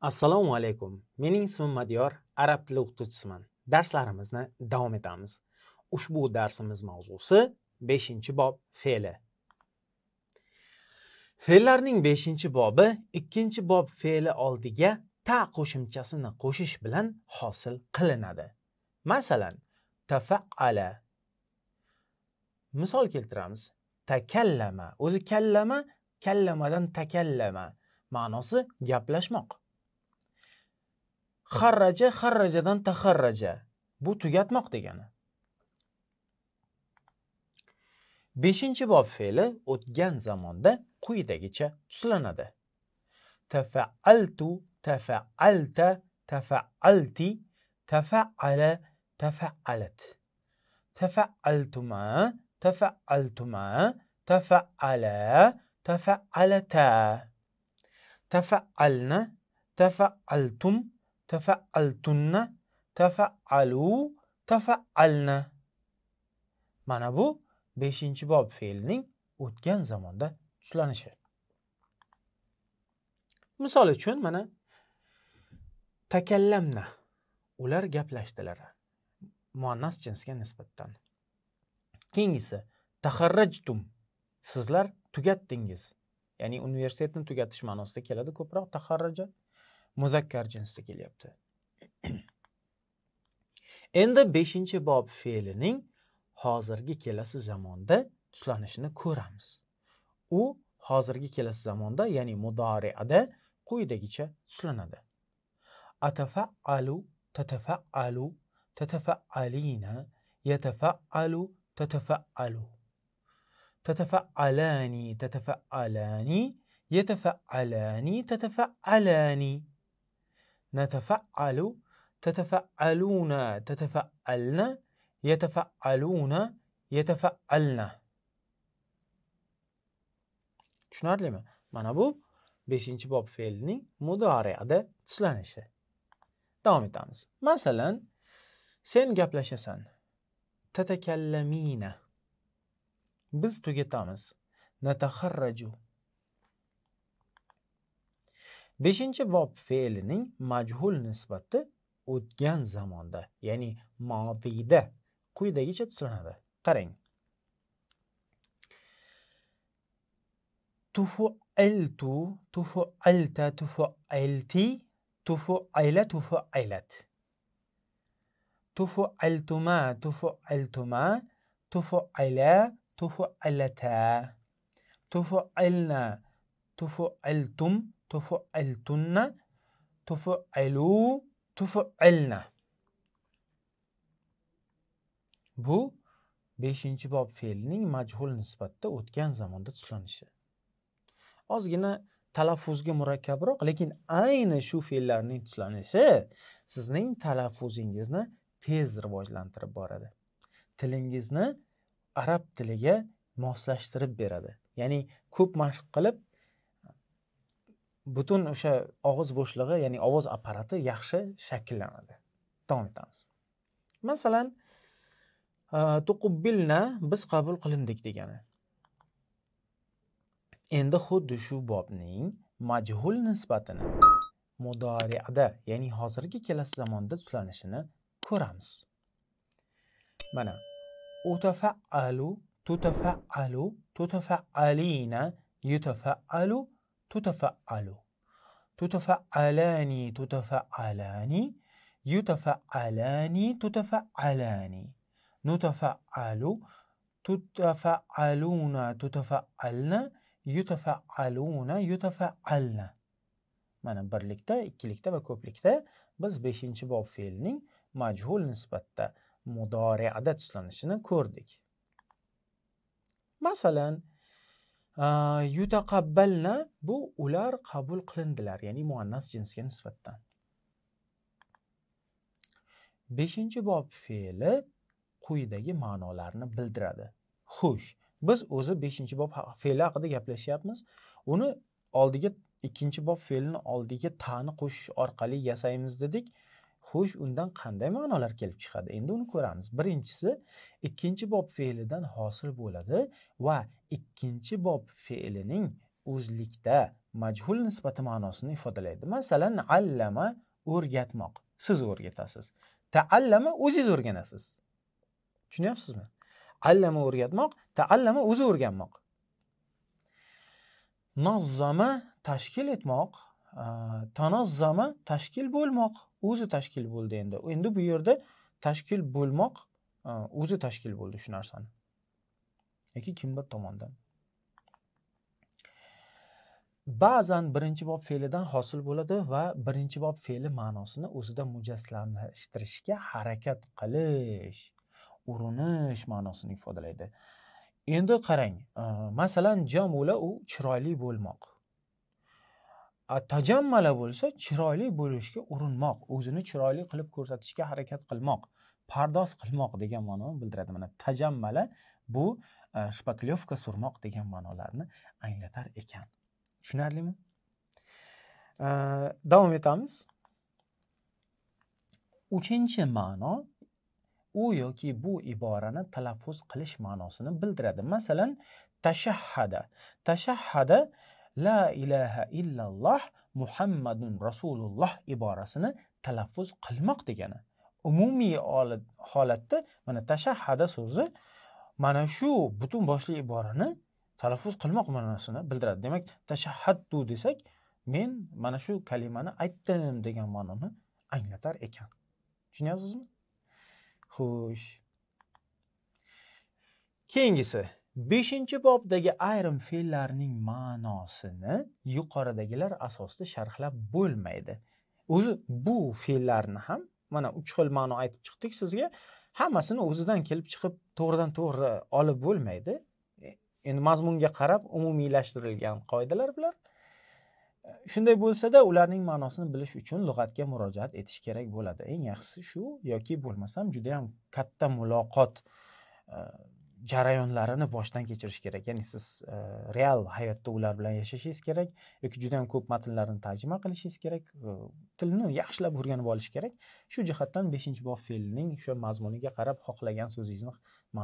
Assalomu alaykum. Mening ismim Madiyor, arab tili o'qituvchisiman. Darslarimizni davom etamiz. Ushbu darsimiz mavzusi 5-bob fe'li. Fe'llarning 5-bobi 2-bob fe'li oldiga ta qo'shimchasini qo'shish bilan hosil qilinadi. Masalan, tafa'ala. Misol keltiramiz. Takallama. O'zi kallama, kallamadan takallama. Ma'nosi gaplashmoq. Xarraja, xarrajadan taxarraja. Bu tugatmoq degani. 5-bob fe'li o'tgan zamonda quyidagicha tuslanadi. Tafa'altu, tafa'alta, tafa'alti, tafa'ala, tafa'alat. Tafa'altuma, tafa'altuma, tafa'ala, tafa'alata. Tafa'alna, tafa'altum, tafa'altunna, tafa'alu, tafa'alna. Mana bu 5-bob fe'lning o'tgan zamonda tuslanishi. Misol uchun mana takallamna. Ular gaplashdilar. Muannas jinsga nisbatan. Keyingisi taxarrajtum. Sizlar tugatdingiz. Ya'ni universitetni tugatish ma'nosida keladi ko'proq. Taxarraja muzakkar jinsda kelyapti. Endi 5-bob fe'lining hozirgi kelasi zamonda tuslanishini ko'ramiz. U hozirgi kelasi zamonda, ya'ni mudori'ada quyidagicha tuslanadi. Atafa'alu, tatafa'alu, tatafa'alina, yatafa'alu, tatafa'alu. Tatafa'alani, tatafa'alani, yatafa'alani, tatafa'alani. Natafa'alu, tatafa'aluna, tatafa'alna, yatafa'aluna, yatafa'alna. Tushunarlimi? Mana bu 5-bob fe'lining mudori'ada tuslanishi. Davom etamiz. Masalan, sen gaplashasan. Tatakallamina. Biz tugatamiz. Nataxarraju. 5-bob fe'lining majhul nisbati o'tgan zamonda, ya'ni modiyda quyidagicha tuslanadi. Qarang. Tufu'iltu, tufu'ilta, tufu'ilti, tufu'ila, tufu'ilat. Tufu'iltuma, tufu'iltuma, tufu'ila, tufu'ilata. Tufu'ilna, tufu'iltum, tufu'iltunna, tufu'ilu, tufu'ilna. Bu 5-bob fe'lining majhul nisbatda o'tgan zamonda tuslanishi. Ozgina talaffuzga murakkabroq, lekin ayni shu fe'llarning tuslanishi sizning talaffuzingizni tez rivojlantirib boradi. Tilingizni arab tiliga moslashtirib beradi. Ya'ni ko'p mashq qilib butun o'sha og'iz bo'shlig'i, ya'ni ovoz apparati yaxshi shakllanadi. Davom etamiz. Masalan, tuqubbilna, biz qabul qilindik degani. Endi xuddi shu bobning majhul nisbatini mudori'ada, ya'ni hozirgi kelasi zamonda tuslanishini ko'ramiz. Mana utafa'alu, tutafa'alu, tutafa'alina, yutafa'alu, tutafa'alu. Tutafa'alani, tutafa'alani, yutafa'alani, tutafa'alani. Nutafa'alu, tutafa'aluna, tutafa'alna, yutafa'aluna, yutafa'alna. Mana birlikda, ikkilikda va ko'plikda biz 5-bob fe'lining majhul nisbatda mudori'ada tuslanishini ko'rdik. Masalan, yutaqabbalna, bu ular qabul qilindilar, ya'ni muannas jinsga nisbatan. 5-bob fe'li quyidagi ma'nolarni bildiradi. Xo'sh, biz o'zi 5-bob fe'li haqida gaplashyapmiz. Uni oldiga 2-bob fe'lini oldiga ta'ni qo'shish orqali yasaymiz dedik. Xo'sh, undan qanday ma'nolar kelib chiqadi? Endi uni ko'ramiz. Birinchisi 2-bob fe'lidan hosil bo'ladi va 2-bob fe'lining o'zlikda majhul nisbati ma'nosini ifodalaydi. Masalan, allama o'rgatmoq. Siz o'rgatasiz. Ta'allama o'zingiz o'rganasiz. Tushunyapsizmi? Allama o'rgatmoq, ta'allama o'zi o'rganmoq. Nazzama tashkil etmoq, tanazzama tashkil bo'lmoq, o'zi tashkil bo'ldi endi. Endi bu yerda tashkil bo'lmoq o'zi tashkil bo'ldi shu narsani. Yoki kimdir tomonidan. Ba'zan birinchi bob fe'lidan hosil bo'ladi va birinchi bob fe'li ma'nosini o'zida mujassamlashtirishga harakat qilish, urinish ma'nosini ifodalaydi. Endi qarang, masalan, jamula u chiroyli bo'lmoq. Tajammala bo'lsa chiroyli bo'lishga urinmoq, o'zini chiroyli qilib ko'rsatishga harakat qilmoq, pardoz qilmoq degan ma'noni bildiradi. Mana tajammala bu shpaklyovka surmoq degan ma'nolarni anglatar ekan. Tushunarlimi? Davom etamiz. 3-ma'no u yoki bu iborani talaffuz qilish ma'nosini bildiradi. Masalan, tashahhada. Tashahhada la ilaha illalloh Muhammadun Rasululloh iborasini talaffuz qilmoq degani. Umumiy holatda mana tashahhada so'zi mana shu butun boshli iborani talaffuz qilmoq ma'nosini bildiradi. Demak, tashahhadtu desak, men mana shu kalimani aytdim degan ma'noni anglatar ekan. Tushunyapsizmi? Xo'sh. Keyingisi 5-bobdagi ayrim fe'llarning ma'nosini yuqoridagilar asosida sharhlab bo'lmaydi. O'zi bu fe'llarni ham mana 3 xil ma'no aytib chiqdik sizga. Hammasini o'zidan kelib chiqib to'g'ridan-to'g'ri olib bo'lmaydi. Endi mazmunga qarab umumiylashtirilgan qoidalar bular. Shunday bo'lsa-da, ularning ma'nosini bilish uchun lug'atga murojaat etish kerak bo'ladi. Eng yaxshisi shu yoki bo'lmasam juda ham katta muloqot jarayonlarini boshdan kechirish kerak. Ya'ni siz real hayotda ular bilan yashashingiz kerak yoki juda ham ko'p matnlarni tarjima qilishingiz kerak, tilni yaxshilab o'rganib olish kerak. Shu jihatdan 5-bob fe'lining o'sha mazmuniga qarab xohlagan so'zingizni